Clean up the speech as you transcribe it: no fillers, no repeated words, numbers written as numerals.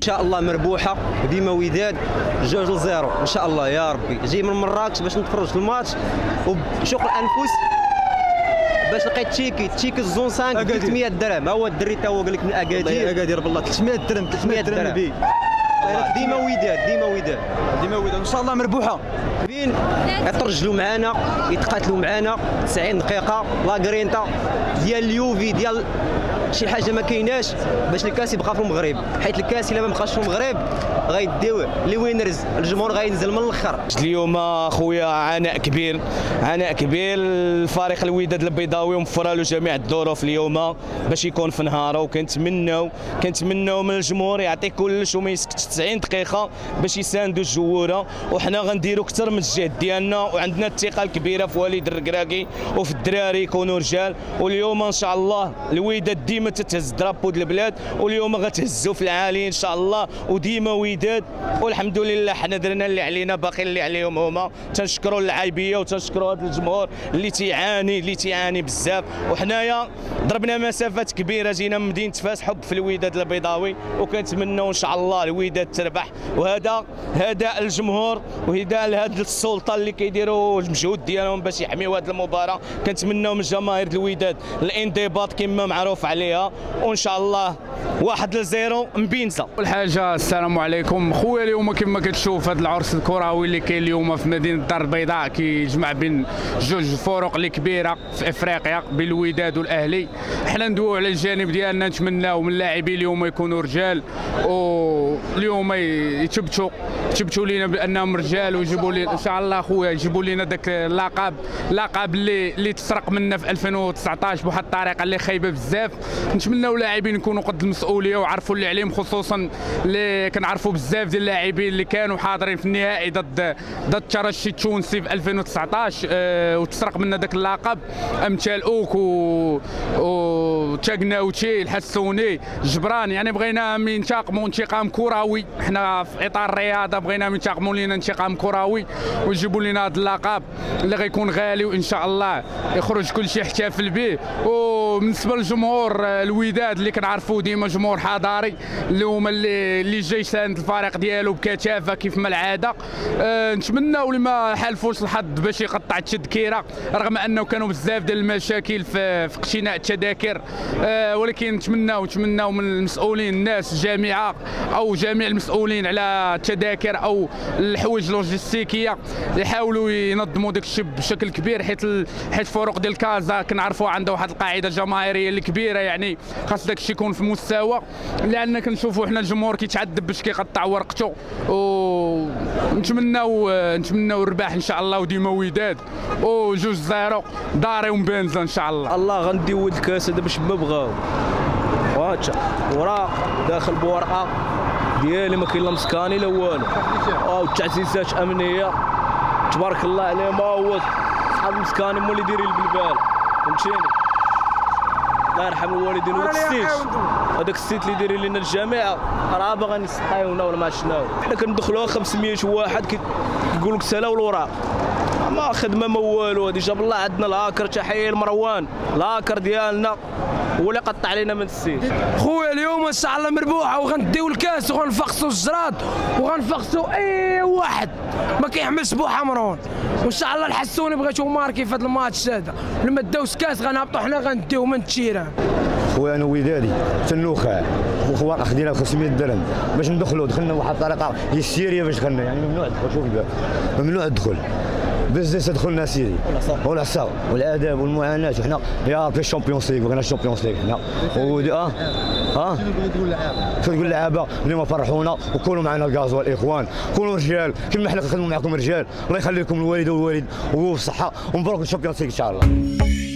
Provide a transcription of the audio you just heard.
ان شاء الله مربوحه ديما وداد 2-0 ان شاء الله يا ربي. جاي من مراكش باش نتفرج في الماتش وبشوق الانفس باش لقيت تشيكي الزون 5 300 درهم. ها هو الدري تا هو قال لك من اكادير بالله 300 درهم نبي. ديما وداد ان شاء الله مربوحه. فين يترجلوا معانا يتقاتلوا معانا 90 دقيقه لا غرينتا ديال اليوفي ديال شي حاجه ما كايناش باش الكاس يبقى في المغرب، حيت الكاس الا ما بقاش في المغرب غيديو لي وينرز، الجمهور غينزل من الاخر. اليوم اخويا عناء كبير الفريق الوداد البيضاوي وموفر له جميع الظروف اليوم باش يكون في نهاره، وكنتمناو من الجمهور يعطي كلش وما يسكتش 90 دقيقه باش يساندوا الجووره، وحنا غنديروا اكثر من الجهد ديالنا، وعندنا الثقه الكبيره في وليد الركراكي وفي الدراري يكونوا رجال. واليوم ان شاء الله الوداد ديما تتهز درابو ديال البلاد، واليوم غتهزوا في العالي ان شاء الله، وديما وداد. والحمد لله حنا درنا اللي علينا، باقي اللي عليهم هما. تنشكروا اللاعبيه وتنشكروا هذا الجمهور اللي تيعاني بزاف، وحنايا ضربنا مسافات كبيره، جينا من مدينه فاس حب في الوداد البيضاوي، وكنتمنوا ان شاء الله الوداد تربح. وهذا هداء الجمهور وهداء لهذه السلطه اللي كيديروا المجهود ديالهم باش يحميوا هذه المباراه. كنتمنوا من جماهير الوداد الانضباط كما معروف عليها، وان شاء الله 1-0 مبينزه. اول حاجه السلام عليكم خويا. اليوم كما كتشوف هذا العرس الكروي اللي كاين اليوم في مدينه الدار البيضاء كيجمع بين جوج فرق اللي كبيره في افريقيا بين الوداد والاهلي. حنا ندويو على الجانب ديالنا، نتمناو من اللاعبين اليوم يكونوا رجال، واليوم يثبتوا لينا بانهم رجال، ويجيبوا لي ان شاء الله خويا يجيبوا لنا داك اللقب اللي تسرق منا في 2019 بواحد الطريقه اللي خايبه بزاف. نتمناو اللاعبين يكونوا قد المسؤوليه وعرفوا اللي عليهم، خصوصا اللي كنعرفوا بزاف ديال اللاعبين اللي كانوا حاضرين في النهائي ضد الترجي التونسي في 2019 وتسرق منا داك اللقب، امثال اوك وتشاكناوتي الحسوني جبران. يعني بغينا ينتقموا انتقام كروي، حنا في اطار الرياضه بغينا ينتقموا لنا انتقام كروي ويجيبوا لنا هذا اللقب اللي غيكون غالي، وان شاء الله يخرج كل شيء يحتفل به. وبالنسبه للجمهور الوداد اللي كنعرفوا ديما جمهور حضاري، اللي هما اللي جاي يساند الفريق ديالو بكثافه كيف ما العاده. نتمناو لما حالفوش الحظ باش يقطع التذكره، رغم انه كانوا بزاف ديال المشاكل في اقتناء التذاكر، ولكن نتمناو من المسؤولين، الناس الجامعه او جميع المسؤولين على التذاكر او الحوايج اللوجستيكيه يحاولوا ينظموا داك الشيء بشكل كبير، حيت فروق ديال كازا كنعرفوا عندها واحد القاعده جماهيريه اللي كبيره. يعني خاص داك الشيء يكون في مستوى، لان كنشوفوا حنا الجمهور كيتعذب باش كيقطع ورقته. ونتمناو الرباح ان شاء الله، وديما وداد و2-0 داري ومبانزه ان شاء الله. غنديو الكاس هذا باش ما بغاو، وهاتشا وراق داخل بورقه ديالي ما كاين لا مسكاني لا والو، والتعزيزات امنيه تبارك الله عليهم. هو صحاب المسكاني هما اللي دايرين البلبال، فهمتيني؟ الله يرحم الوالدين. وداك السيت اللي دايرين لنا الجامعه راه باغا نصحيونا ولا ما عرفناو. حنا كندخلوها 500 واحد كيقول لك سلا والوراق، ما خدمه ما والو. هادي جاب الله عندنا الهاكر، تحيه لمروان الهاكر ديالنا هو اللي قطع علينا من السيت. خويا اليوم ان شاء الله مربوحه، وغنديو الكاس وغنفقسوا الجراد وغنفقسوا اي واحد ما كيحملش بوحه مروان. وان شاء الله الحسوني بغيتو ماركي في هذا الماتش هذا، لما داوش كاس غنهبطوا حنا غنديو من التيران. خويا انا ودادي تنوخع وخوار خدينا 500 درهم باش ندخلوا، دخلنا بواحد الطريقه يسيريه باش دخلنا، يعني ممنوع الدخول. شوف الباب ممنوع الدخول، بزاف دخلنا سيري والعصا والاداب والمعاناه. وحنا يا ربي الشامبيونز ليغ، بغينا الشامبيونز ليغ حنا. شنو تقول اللعابه اليوم فرحونا وكونوا معنا الغاز الاخوان، كونوا رجال كما حنا كنخدموا معكم رجال. الله يخلي لكم الوالد والوالد وبصحه، ومبروك الشامبيونز ليغ ان شاء الله.